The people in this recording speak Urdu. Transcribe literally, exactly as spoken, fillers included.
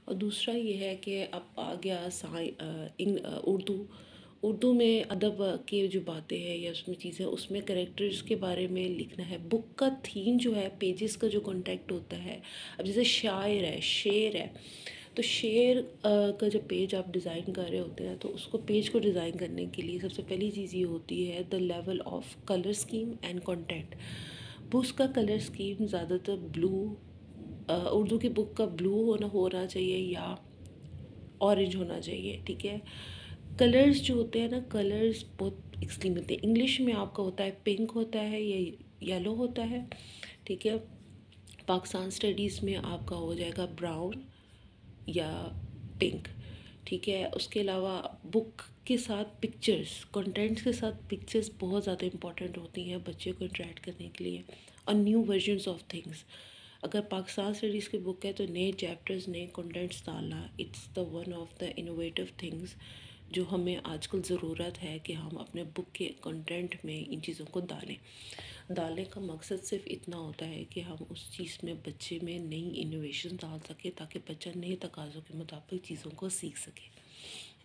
اور دوسرا یہ ہے کہ اب آ گیا سائ اردو اردو میں ادب کے جو باتیں ہیں یا اس میں چیزیں، اس میں کریکٹرز کے بارے میں لکھنا ہے. بک کا تھیم جو ہے، پیجز کا جو کانٹیکٹ ہوتا ہے، اب جیسے شاعر ہے، شعر ہے، تو شعر کا جب پیج آپ ڈیزائن کر رہے ہوتے ہیں تو اس کو پیج کو ڈیزائن کرنے کے لیے سب سے پہلی چیز یہ ہوتی ہے the level of colour scheme and content. Books کا کلر اسکیم زیادہ تر بلو، اردو کی بک کا بلو ہونا ہونا چاہیے یا اورنج ہونا چاہیے. ٹھیک ہے. کلرز جو ہوتے ہیں نا، کلرز بہت ایکسٹریم ہوتے ہیں. انگلش میں آپ کا ہوتا ہے پنک ہوتا ہے یا یلو ہوتا ہے. ٹھیک ہے. پاکستان اسٹڈیز میں آپ کا ہو جائے گا براؤن یا پنک. ٹھیک ہے. اس کے علاوہ بک کے ساتھ پکچرز، کنٹینٹس کے ساتھ پکچرز بہت زیادہ امپورٹنٹ ہوتی ہیں بچے کو انٹریکٹ کرنے کے لیے، اور نیو ورژنس آف تھنگس. اگر پاکستان اسٹڈیز کی بک ہے تو نئے چیپٹرز، نئے کنٹینٹس ڈالنا، it's the one of the innovative things جو ہمیں آج کل ضرورت ہے کہ ہم اپنے بک کے کنٹینٹ میں ان چیزوں کو ڈالیں. ڈالنے کا مقصد صرف اتنا ہوتا ہے کہ ہم اس چیز میں بچے میں نئی انوویشن ڈال سکیں تاکہ بچہ نئے تقاضوں کے مطابق چیزوں کو سیکھ سکے.